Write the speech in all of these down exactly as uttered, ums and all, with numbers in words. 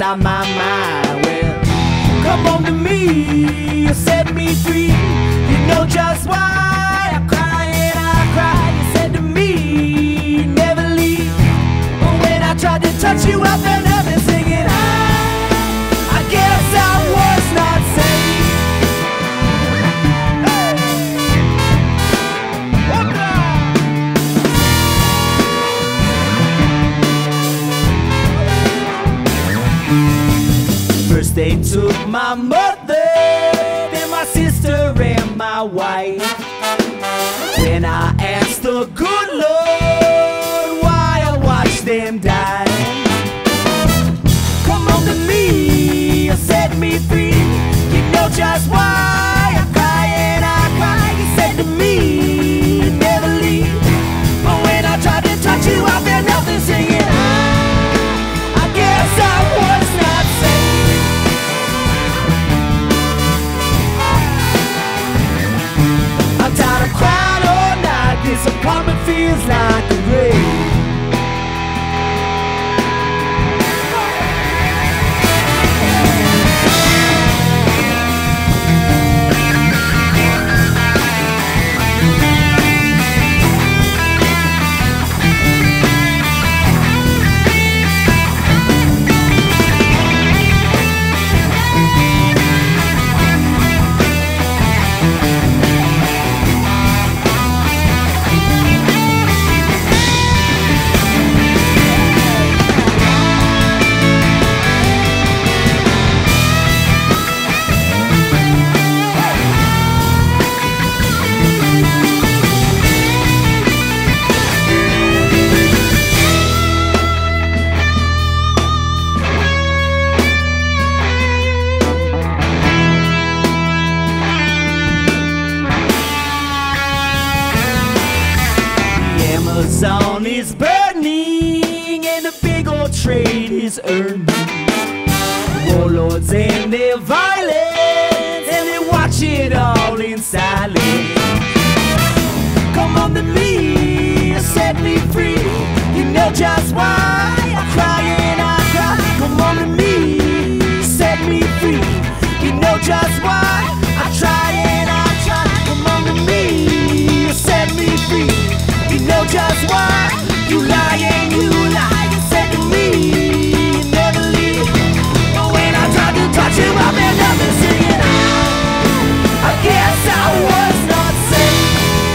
on my mind. Well, come on to me, you set me free. You know just why I cry and I cry. You said to me, never leave. But when I tried to touch you, I felt nothing singing. I, I guess I was not saved. First they took my mother, then my sister and my wife. Then I asked the good Lord why I watched them die. Come on to me, you set me free. You know just why I cry and I cry. You said to me, never leave. But when I tried to touch you, I felt nothing singing. I, I guess I was not saved. I'm tired of crying all night. This apartment feels like a grave. Amazon is burning and the big old trade is earning. Warlords and their violence, and they watch it all in silence. Come on to me, you set me free. You know just why I cry and I cry. Come on to me, set me free. You know just why I try and I try. Come on to me, you set me free. You know just why you lie and you lie. You said to me, you never leave. But when I tried to touch you, I felt nothing singing. I, I guess I was not safe.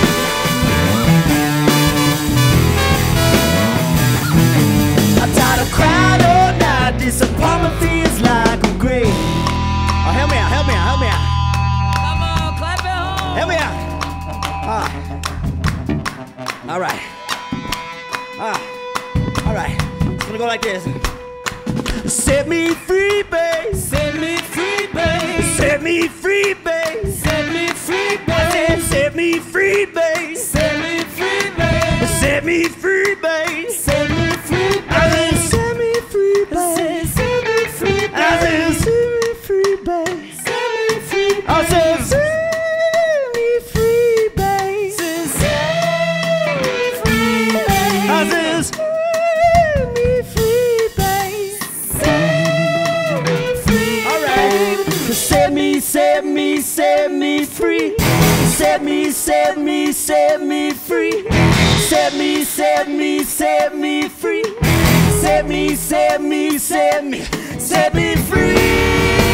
I'm tired of crying all night. This apartment feels like a grave. Oh, help me out, help me out, help me out. Come on, clap it home. Help me out. Ah. All right. Ah. All right. It's gonna go like this. Set me free, babe. Set me free, babe. Set me free, babe. Set me free, I said, babe. set me free, babe. Set me free, babe. Set me free, babe. Set me free, I said, babe. set me free, I babe. said, set me free, I said, babe. set me free, babe. Set me free, babe. I said, set me free, babe. Set me free, babe. I said, set me free, babe. Set me free, All right. Set me, set me, set me free. Set me, set me, set me free. Set me, set me, set me free. Set me, set me, set me, set me free.